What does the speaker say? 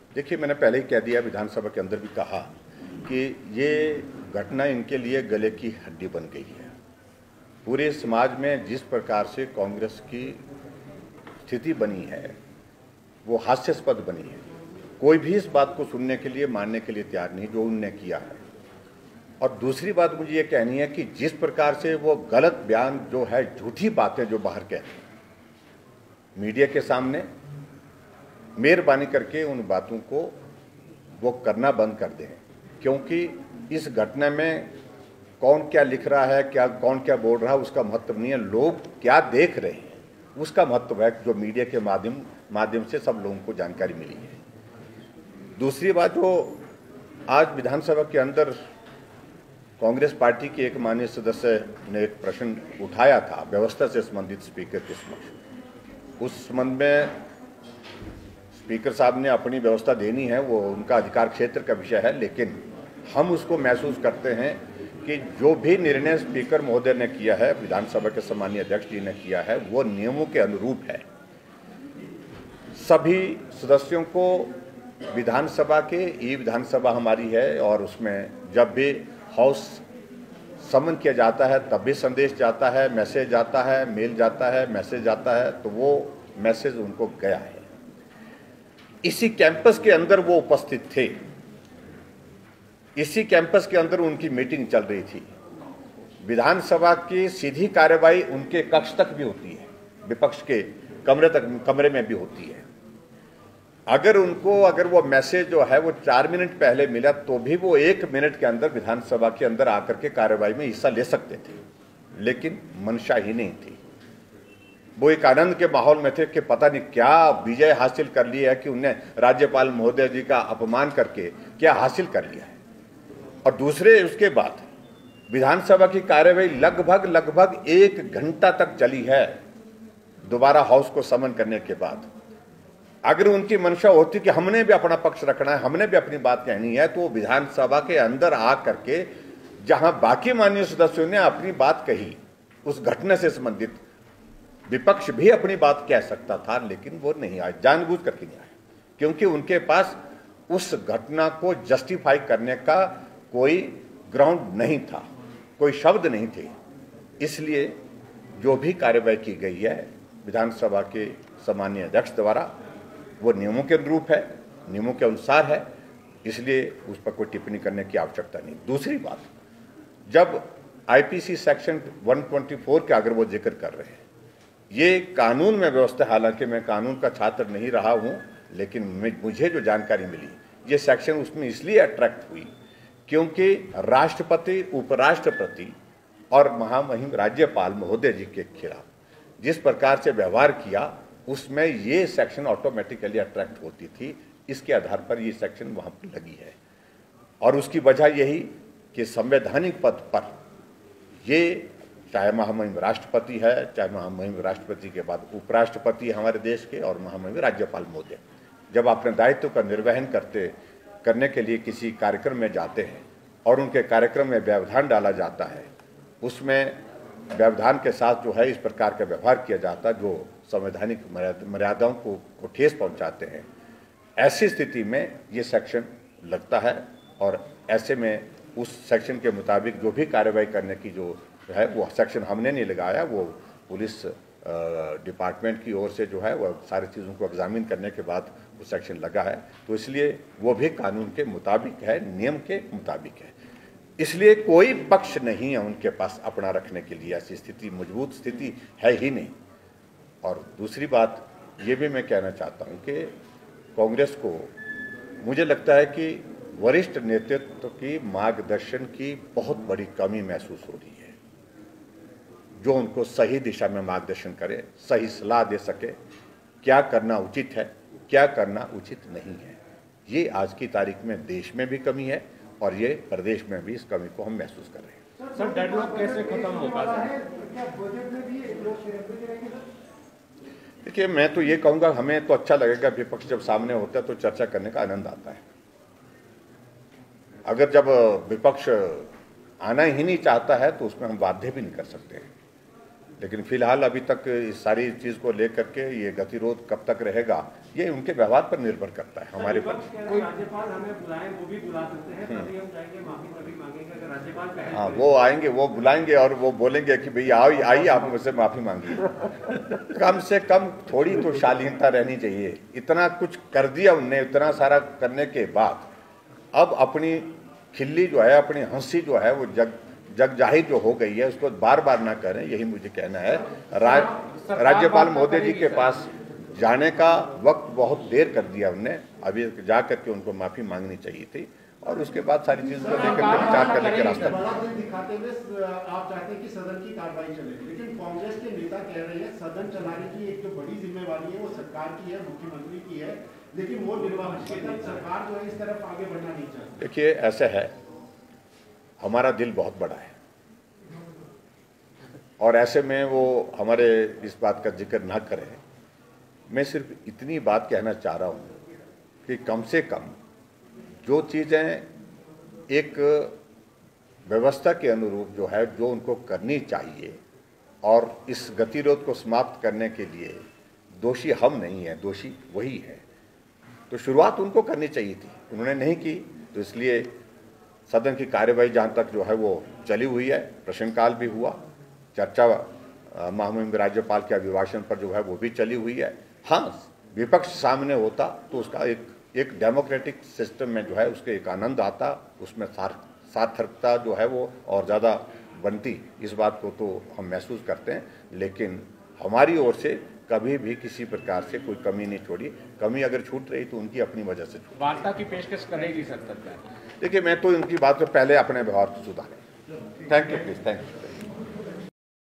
देखिए, मैंने पहले ही कह दिया, विधानसभा के अंदर भी कहा कि ये घटना इनके लिए गले की हड्डी बन गई है। पूरे समाज में जिस प्रकार से कांग्रेस की स्थिति बनी है वो हास्यास्पद बनी है। कोई भी इस बात को सुनने के लिए, मानने के लिए तैयार नहीं जो उनने किया है। और दूसरी बात मुझे ये कहनी है कि जिस प्रकार से वो गलत बयान जो है, झूठी बातें जो बाहर कहते हैं मीडिया के सामने, मेहरबानी करके उन बातों को वो करना बंद कर दें। क्योंकि इस घटना में कौन क्या लिख रहा है, कौन क्या बोल रहा है, उसका महत्व नहीं है। लोग क्या देख रहे हैं उसका महत्व है, जो मीडिया के माध्यम से सब लोगों को जानकारी मिली है। दूसरी बात, जो आज विधानसभा के अंदर कांग्रेस पार्टी के एक माननीय सदस्य ने एक प्रश्न उठाया था व्यवस्था से संबंधित स्पीकर के समक्ष, उस संबंध में स्पीकर साहब ने अपनी व्यवस्था देनी है, वो उनका अधिकार क्षेत्र का विषय है। लेकिन हम उसको महसूस करते हैं कि जो भी निर्णय स्पीकर महोदय ने किया है, विधानसभा के सम्मानीय अध्यक्ष जी ने किया है, वो नियमों के अनुरूप है। सभी सदस्यों को विधानसभा के, ये विधानसभा हमारी है और उसमें जब भी हाउस समन किया जाता है तब भी संदेश जाता है, मैसेज जाता है, मेल जाता है, मैसेज जाता है, तो वो मैसेज उनको गया है। इसी कैंपस के अंदर वो उपस्थित थे, इसी कैंपस के अंदर उनकी मीटिंग चल रही थी। विधानसभा की सीधी कार्यवाही उनके कक्ष तक भी होती है, विपक्ष के कमरे में भी होती है। अगर वो मैसेज जो है वो 4 मिनट पहले मिला तो भी वो 1 मिनट के अंदर विधानसभा के अंदर आकर के कार्यवाही में हिस्सा ले सकते थे, लेकिन मंशा ही नहीं थी। वो एक आनंद के माहौल में थे कि पता नहीं क्या विजय हासिल कर लिया है, कि उन्हें राज्यपाल महोदय जी का अपमान करके क्या हासिल कर लिया है। और दूसरे उसके बाद विधानसभा की कार्यवाही लगभग 1 घंटा तक चली है। दोबारा हाउस को समन करने के बाद अगर उनकी मंशा होती कि हमने भी अपना पक्ष रखना है, हमने भी अपनी बात कहनी है, तो विधानसभा के अंदर आ करके जहां बाकी माननीय सदस्यों ने अपनी बात कही, उस घटना से संबंधित विपक्ष भी अपनी बात कह सकता था, लेकिन वो नहीं आए, जानबूझ करके नहीं आए, क्योंकि उनके पास उस घटना को जस्टिफाई करने का कोई ग्राउंड नहीं था, कोई शब्द नहीं थे। इसलिए जो भी कार्रवाई की गई है विधानसभा के सम्मानीय अध्यक्ष द्वारा, वो नियमों के अनुरूप है, नियमों के अनुसार है, इसलिए उस पर कोई टिप्पणी करने की आवश्यकता नहीं। दूसरी बात, जब आईपीसी सेक्शन 124 का अगर वो जिक्र कर रहे हैं, ये कानून में व्यवस्था, हालांकि मैं कानून का छात्र नहीं रहा हूं, लेकिन मुझे जो जानकारी मिली, ये सेक्शन उसमें इसलिए अट्रैक्ट हुई क्योंकि राष्ट्रपति, उपराष्ट्रपति और महामहिम राज्यपाल महोदय जी के खिलाफ जिस प्रकार से व्यवहार किया, उसमें ये सेक्शन ऑटोमेटिकली अट्रैक्ट होती थी। इसके आधार पर ये सेक्शन वहां पर लगी है। और उसकी वजह यही कि संवैधानिक पद पर ये, चाहे महामहिम राष्ट्रपति है, चाहे महामहिम राष्ट्रपति के बाद उपराष्ट्रपति हमारे देश के, और महामहिम राज्यपाल महोदय, जब अपने दायित्व का निर्वहन करने के लिए किसी कार्यक्रम में जाते हैं और उनके कार्यक्रम में व्यवधान डाला जाता है, उसमें व्यवधान के साथ जो है इस प्रकार का व्यवहार किया जाता है जो संवैधानिक मर्यादाओं को ठेस पहुंचाते हैं, ऐसी स्थिति में ये सेक्शन लगता है। और ऐसे में उस सेक्शन के मुताबिक जो भी कार्रवाई करने की जो है, वो सेक्शन हमने नहीं लगाया, वो पुलिस डिपार्टमेंट की ओर से जो है वो सारी चीज़ों को एग्जामिन करने के बाद वो सेक्शन लगा है। तो इसलिए वो भी कानून के मुताबिक है, नियम के मुताबिक है। इसलिए कोई पक्ष नहीं है उनके पास अपना रखने के लिए, ऐसी स्थिति, मजबूत स्थिति है ही नहीं। और दूसरी बात ये भी मैं कहना चाहता हूँ कि कांग्रेस को, मुझे लगता है कि वरिष्ठ नेतृत्व की मार्गदर्शन की बहुत बड़ी कमी महसूस हो रही है, जो उनको सही दिशा में मार्गदर्शन करे, सही सलाह दे सके, क्या करना उचित है, क्या करना उचित नहीं है। ये आज की तारीख में देश में भी कमी है और ये प्रदेश में भी इस कमी को हम महसूस कर रहे हैं। सर, डेडलॉक कैसे खत्म होगा? देखिए, मैं तो ये कहूँगा, हमें तो अच्छा लगेगा, विपक्ष जब सामने होता है तो चर्चा करने का आनंद आता है। अगर जब विपक्ष आना ही नहीं चाहता है तो उसमें हम बाध्य भी नहीं कर सकते हैं। लेकिन फिलहाल अभी तक इस सारी चीज़ को लेकर के ये गतिरोध कब तक रहेगा ये उनके व्यवहार पर निर्भर करता है, हमारे पर। राज्यपाल हमें बुलाएं, वो भी बुला सकते हैं, तभी हम जाएंगे, माफी तभी मांगेंगे अगर राज्यपाल पहल। हाँ, वो आएंगे, वो बुलाएंगे और वो बोलेंगे कि भैया आइए आप मुझसे माफ़ी मांगिए। कम से कम थोड़ी तो शालीनता रहनी चाहिए। इतना कुछ कर दिया उनने, इतना सारा करने के बाद अब अपनी खिल्ली जो है, अपनी हंसी जो है वो जग जाहिर जो हो गई है, उसको बार बार ना करें, यही मुझे कहना है। राज्यपाल महोदय जी के पास जाने का वक्त बहुत देर कर दिया उनने, अभी जा करके उनको माफ़ी मांगनी चाहिए थी और उसके बाद सारी चीज़ों को लेकर के विचार करने के रास्ते बड़ा दिन दिखाते हुए आप चाहते हैं कि सदन की कार्रवाई चले, लेकिन कांग्रेस के नेता कह रहे हैं सदन चलाने की एक जो बड़ी जिम्मेवारी है वो सरकार की है, मुख्यमंत्री की है, लेकिन वो निर्वाहक सरकार जो है इस तरफ आगे बढ़ना नहीं चाहती। देखिए, ऐसे है, हमारा दिल बहुत बड़ा है और ऐसे में वो हमारे इस बात का जिक्र ना करें। मैं सिर्फ इतनी बात कहना चाह रहा हूँ कि कम से कम जो चीज़ें एक व्यवस्था के अनुरूप जो है, जो उनको करनी चाहिए, और इस गतिरोध को समाप्त करने के लिए दोषी हम नहीं हैं, दोषी वही है। तो शुरुआत उनको करनी चाहिए थी, उन्होंने नहीं की, तो इसलिए सदन की कार्यवाही जहाँ तक जो है वो चली हुई है, प्रश्नकाल भी हुआ, चर्चा महामहिम राज्यपाल के अभिभाषण पर जो है वो भी चली हुई है। हाँ, विपक्ष सामने होता तो उसका एक डेमोक्रेटिक सिस्टम में जो है उसके एक आनंद आता, उसमें सार्थकता जो है वो और ज़्यादा बनती, इस बात को तो हम महसूस करते हैं। लेकिन हमारी ओर से कभी भी किसी प्रकार से कोई कमी नहीं छोड़ी, कमी अगर छूट रही तो उनकी अपनी वजह से छूट। वार्ता की पेशकश करेगी सर सरकार? देखिए, मैं तो इनकी बात से पहले अपने व्यवहार को सुधारें। Thank you, please, thank you.